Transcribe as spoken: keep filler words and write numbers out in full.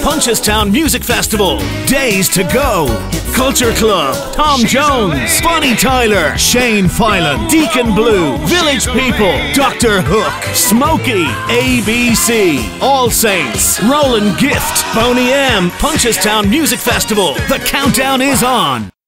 Punchestown Music Festival. Days to go. Culture Club, Tom Jones, Bonnie Tyler, Shane Filan, Deacon Blue, Village People, Doctor Hook, Smokey, A B C, All Saints, Roland Gift, Boney M. Punchestown Music Festival. The countdown is on.